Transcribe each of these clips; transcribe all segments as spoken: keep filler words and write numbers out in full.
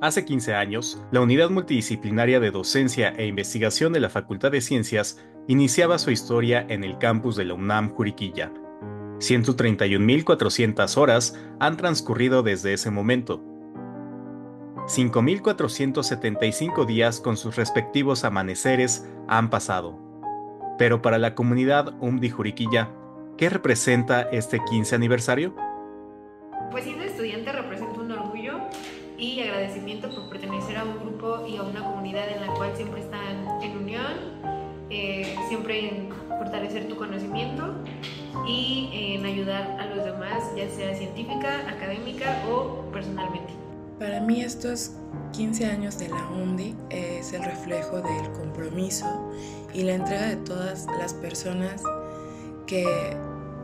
Hace quince años, la Unidad Multidisciplinaria de Docencia e Investigación de la Facultad de Ciencias iniciaba su historia en el campus de la UNAM Juriquilla. ciento treinta y un mil cuatrocientas horas han transcurrido desde ese momento. cinco mil cuatrocientos setenta y cinco días con sus respectivos amaneceres han pasado. Pero para la comunidad U M D I Juriquilla, ¿qué representa este quince aniversario? Pues siendo estudiante representa un orgullo y agradecimiento por pertenecer a un grupo y a una comunidad en la cual siempre están en unión, eh, siempre en fortalecer tu conocimiento y en ayudar a los demás, ya sea científica, académica o personalmente. Para mí estos quince años de la U M D I es el reflejo del compromiso y la entrega de todas las personas que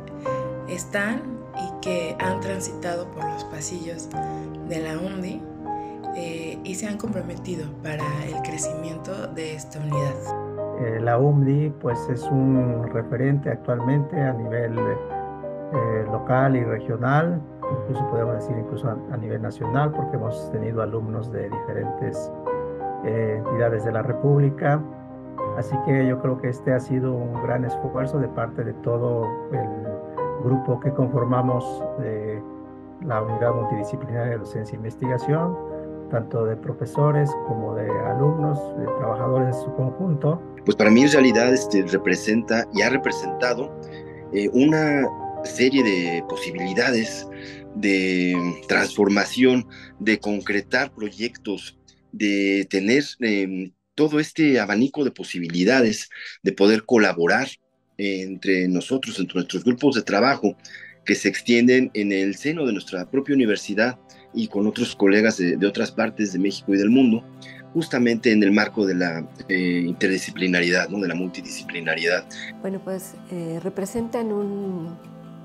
están y que han transitado por los pasillos de la U M D I eh, y se han comprometido para el crecimiento de esta unidad. Eh, la U M D I pues, es un referente actualmente a nivel eh, local y regional, incluso podemos decir incluso a, a nivel nacional, porque hemos tenido alumnos de diferentes eh, entidades de la República. Así que yo creo que este ha sido un gran esfuerzo de parte de todo el grupo que conformamos de la Unidad Multidisciplinaria de Docencia e Investigación, tanto de profesores como de alumnos, de trabajadores en su conjunto. Pues para mí en realidad este, representa y ha representado eh, una serie de posibilidades de transformación, de concretar proyectos, de tener eh, todo este abanico de posibilidades, de poder colaborar entre nosotros, entre nuestros grupos de trabajo que se extienden en el seno de nuestra propia universidad y con otros colegas de, de otras partes de México y del mundo, justamente en el marco de la eh, interdisciplinaridad, ¿no? De la multidisciplinariedad. Bueno, pues eh, representan un,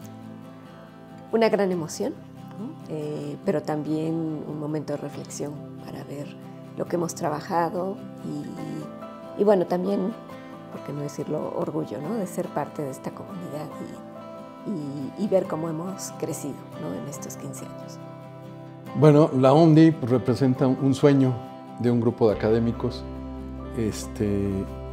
una gran emoción, ¿no? eh, pero también un momento de reflexión para ver lo que hemos trabajado y, y bueno, también, por qué no decirlo, orgullo, ¿no? De ser parte de esta comunidad y, y, y ver cómo hemos crecido, ¿no? En estos quince años. Bueno, la U M D I representa un sueño de un grupo de académicos este,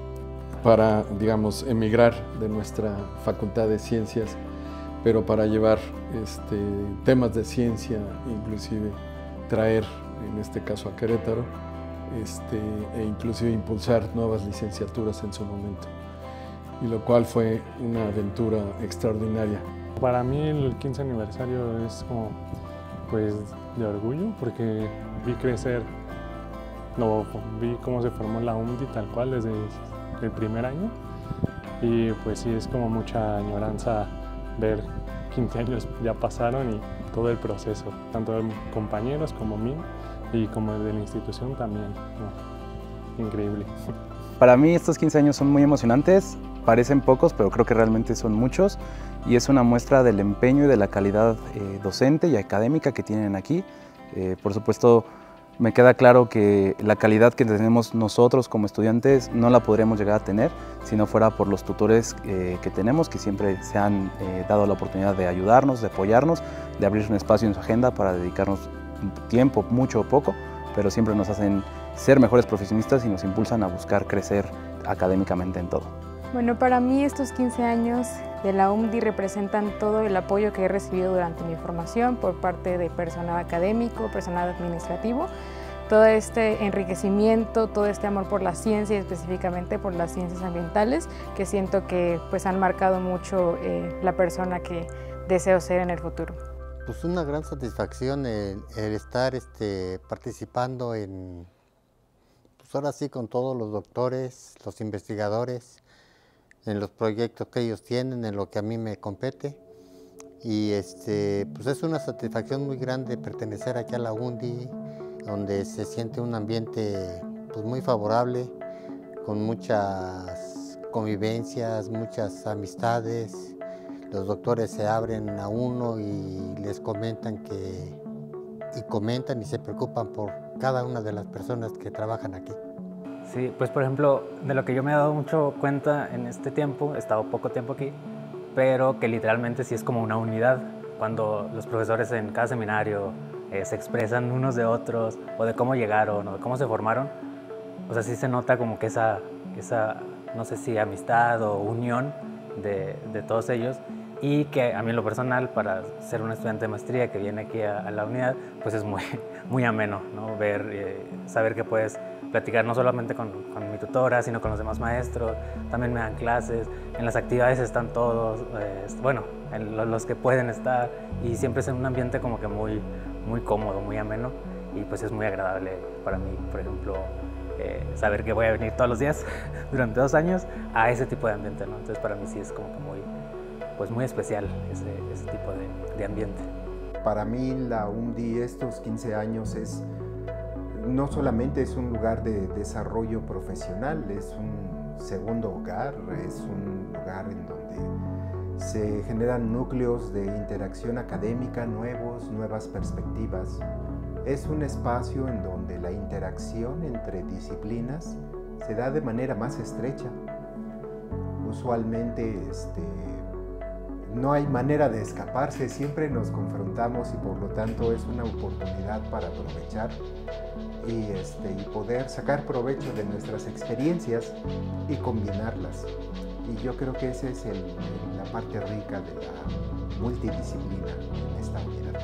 para, digamos, emigrar de nuestra Facultad de Ciencias, pero para llevar este, temas de ciencia, inclusive traer, en este caso a Querétaro, Este, e inclusive impulsar nuevas licenciaturas en su momento, y lo cual fue una aventura extraordinaria. Para mí el quince aniversario es como, pues, de orgullo, porque vi crecer, no, vi cómo se formó la U M D I tal cual desde el primer año, y pues sí, es como mucha añoranza ver quince años ya pasaron y todo el proceso, tanto de compañeros como mío, y como de la institución también, ¿no? Increíble. Para mí estos quince años son muy emocionantes, parecen pocos, pero creo que realmente son muchos, y es una muestra del empeño y de la calidad eh, docente y académica que tienen aquí. Eh, por supuesto, me queda claro que la calidad que tenemos nosotros como estudiantes no la podríamos llegar a tener si no fuera por los tutores eh, que tenemos, que siempre se han eh, dado la oportunidad de ayudarnos, de apoyarnos, de abrir un espacio en su agenda para dedicarnos tiempo, mucho o poco, pero siempre nos hacen ser mejores profesionistas y nos impulsan a buscar crecer académicamente en todo. Bueno, para mí estos quince años de la U M D I representan todo el apoyo que he recibido durante mi formación por parte de personal académico, personal administrativo, todo este enriquecimiento, todo este amor por la ciencia y específicamente por las ciencias ambientales, que siento que pues, han marcado mucho eh, la persona que deseo ser en el futuro. Pues una gran satisfacción el, el estar este, participando en, pues ahora sí con todos los doctores, los investigadores, en los proyectos que ellos tienen, en lo que a mí me compete. Y este, pues es una satisfacción muy grande pertenecer aquí a la U M D I, donde se siente un ambiente pues, muy favorable, con muchas convivencias, muchas amistades. Los doctores se abren a uno y les comentan que, y comentan y se preocupan por cada una de las personas que trabajan aquí. Sí, pues por ejemplo, de lo que yo me he dado mucho cuenta en este tiempo, he estado poco tiempo aquí, pero que literalmente sí es como una unidad. Cuando los profesores en cada seminario eh, se expresan unos de otros, o de cómo llegaron, o de cómo se formaron, o sea, sí se nota como que esa, esa no sé si amistad o unión de, de todos ellos, y que a mí en lo personal, para ser un estudiante de maestría que viene aquí a, a la unidad, pues es muy, muy ameno, ¿no? Ver, eh, saber que puedes platicar no solamente con, con mi tutora, sino con los demás maestros, también me dan clases, en las actividades están todos, eh, bueno, en lo, los que pueden estar, y siempre es en un ambiente como que muy, muy cómodo, muy ameno, y pues es muy agradable para mí, por ejemplo, eh, saber que voy a venir todos los días durante dos años a ese tipo de ambiente, ¿no? Entonces para mí sí es como que muy, pues muy especial ese, ese tipo de, de ambiente. Para mí la U M D I estos quince años es, no solamente es un lugar de desarrollo profesional, es un segundo hogar, es un lugar en donde se generan núcleos de interacción académica nuevos, nuevas perspectivas. Es un espacio en donde la interacción entre disciplinas se da de manera más estrecha. Usualmente este, no hay manera de escaparse, siempre nos confrontamos y por lo tanto es una oportunidad para aprovechar y, este, y poder sacar provecho de nuestras experiencias y combinarlas. Y yo creo que esa es el, la parte rica de la multidisciplina en esta unidad.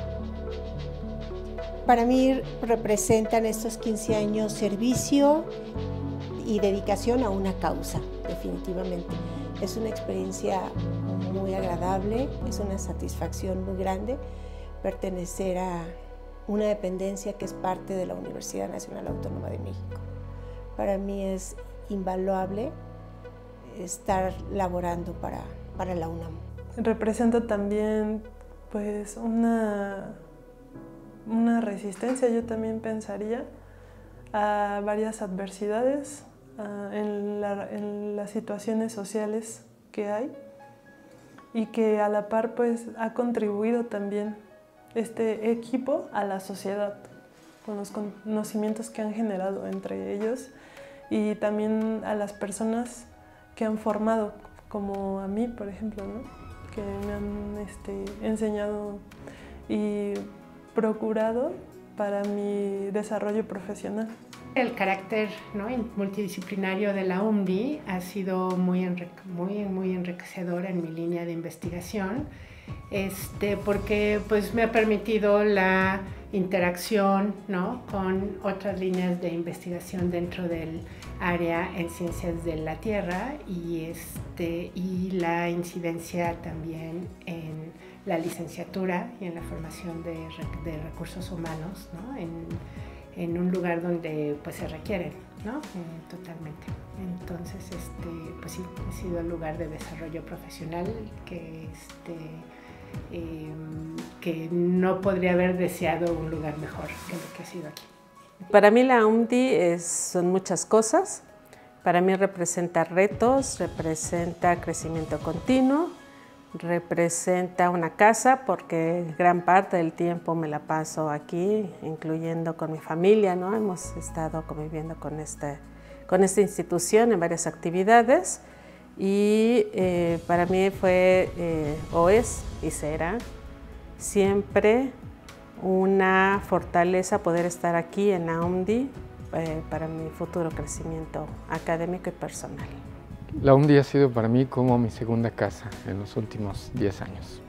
Para mí representan estos quince años servicio y dedicación a una causa, definitivamente. Es una experiencia muy agradable, es una satisfacción muy grande pertenecer a una dependencia que es parte de la Universidad Nacional Autónoma de México. Para mí es invaluable estar laborando para, para la UNAM. Representa también pues una, una resistencia, yo también pensaría, a varias adversidades, a, en, la, en las situaciones sociales que hay, y que a la par pues ha contribuido también este equipo a la sociedad con los conocimientos que han generado entre ellos y también a las personas que han formado, como a mí, por ejemplo, ¿no? Que me han este, enseñado y procurado para mi desarrollo profesional. El carácter, ¿no?, multidisciplinario de la U M D I ha sido muy, muy, muy enriquecedor en mi línea de investigación, este, porque pues, me ha permitido la interacción, ¿no?, con otras líneas de investigación dentro del área en ciencias de la Tierra y, este, y la incidencia también en la licenciatura y en la formación de, de recursos humanos, ¿no?, en, en un lugar donde pues se requieren, ¿no? Eh, totalmente. Entonces, este, pues sí, ha sido el lugar de desarrollo profesional que, este, eh, que no podría haber deseado un lugar mejor que lo que ha sido aquí. Para mí la U M D I es, son muchas cosas. Para mí representa retos, representa crecimiento continuo, representa una casa porque gran parte del tiempo me la paso aquí, incluyendo con mi familia, ¿no? Hemos estado conviviendo con, este, con esta institución en varias actividades y eh, para mí fue, eh, o es y será siempre una fortaleza poder estar aquí en la U M D I eh, para mi futuro crecimiento académico y personal. La U M D I ha sido para mí como mi segunda casa en los últimos diez años.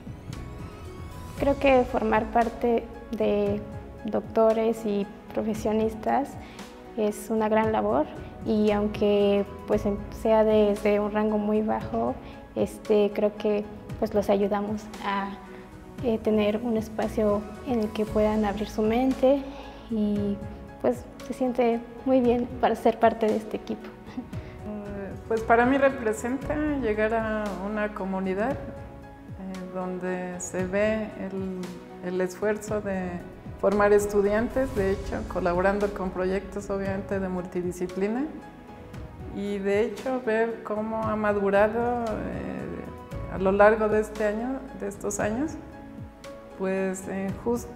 Creo que formar parte de doctores y profesionistas es una gran labor y aunque pues, sea desde un rango muy bajo, este, creo que pues, los ayudamos a eh, tener un espacio en el que puedan abrir su mente y pues se siente muy bien para ser parte de este equipo. Pues para mí representa llegar a una comunidad eh, donde se ve el, el esfuerzo de formar estudiantes, de hecho, colaborando con proyectos obviamente de multidisciplina y de hecho ver cómo ha madurado eh, a lo largo de este año, de estos años, pues eh, justo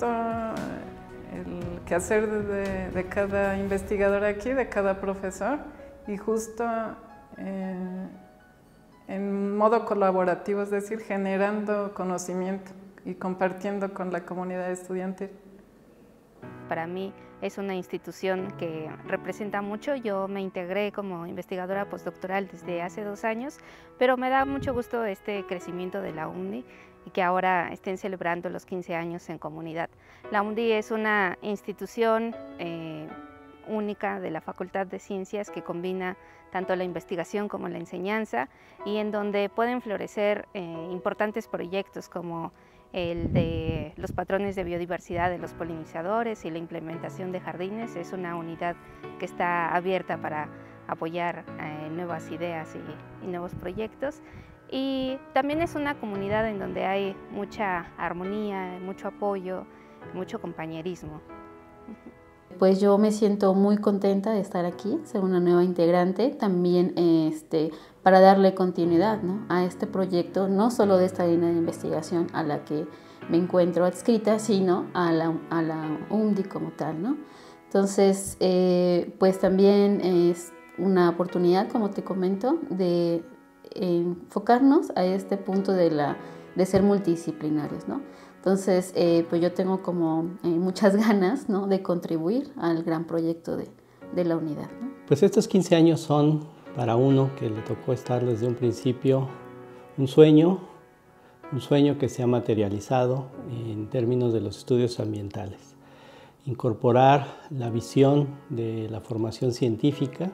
el quehacer de, de cada investigador aquí, de cada profesor y justo Eh, en modo colaborativo, es decir, generando conocimiento y compartiendo con la comunidad estudiantil. para mí es una institución que representa mucho. Yo me integré como investigadora postdoctoral desde hace dos años, pero me da mucho gusto este crecimiento de la U N D I y que ahora estén celebrando los quince años en comunidad. La U N D I es una institución eh, única de la Facultad de Ciencias que combina tanto la investigación como la enseñanza y en donde pueden florecer eh, importantes proyectos como el de los patrones de biodiversidad de los polinizadores y la implementación de jardines. Es una unidad que está abierta para apoyar eh, nuevas ideas y, y nuevos proyectos. Y también es una comunidad en donde hay mucha armonía, mucho apoyo, mucho compañerismo. Pues yo me siento muy contenta de estar aquí, ser una nueva integrante, también este, para darle continuidad, ¿no?, a este proyecto, no solo de esta línea de investigación a la que me encuentro adscrita, sino a la, a la U N D I como tal, ¿no? Entonces, eh, pues también es una oportunidad, como te comento, de enfocarnos a este punto de, la, de ser multidisciplinarios, ¿no? Entonces, eh, pues yo tengo como eh, muchas ganas, ¿no?, de contribuir al gran proyecto de, de la unidad, ¿no? Pues estos quince años son para uno que le tocó estar desde un principio un sueño, un sueño que se ha materializado en términos de los estudios ambientales. Incorporar la visión de la formación científica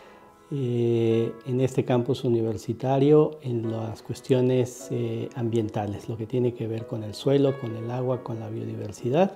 Eh, en este campus universitario en las cuestiones eh, ambientales, lo que tiene que ver con el suelo, con el agua, con la biodiversidad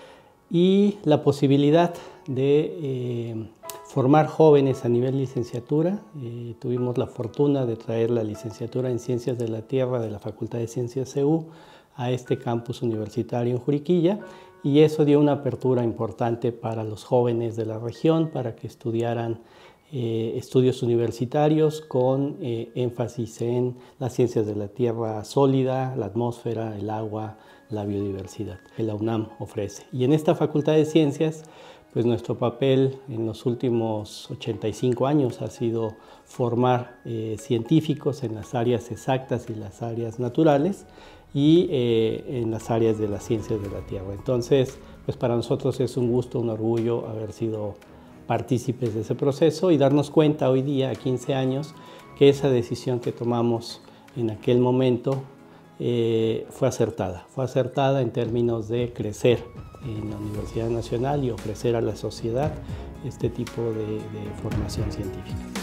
y la posibilidad de eh, formar jóvenes a nivel licenciatura. Eh, tuvimos la fortuna de traer la licenciatura en Ciencias de la Tierra de la Facultad de Ciencias C U a este campus universitario en Juriquilla y eso dio una apertura importante para los jóvenes de la región para que estudiaran Eh, estudios universitarios con eh, énfasis en las ciencias de la tierra sólida, la atmósfera, el agua, la biodiversidad que la UNAM ofrece. Y en esta Facultad de Ciencias, pues nuestro papel en los últimos ochenta y cinco años ha sido formar eh, científicos en las áreas exactas y las áreas naturales y eh, en las áreas de las ciencias de la tierra. Entonces, pues para nosotros es un gusto, un orgullo haber sido partícipes de ese proceso y darnos cuenta hoy día, a quince años, que esa decisión que tomamos en aquel momento eh, fue acertada. Fue acertada en términos de crecer en la Universidad Nacional y ofrecer a la sociedad este tipo de, de formación científica.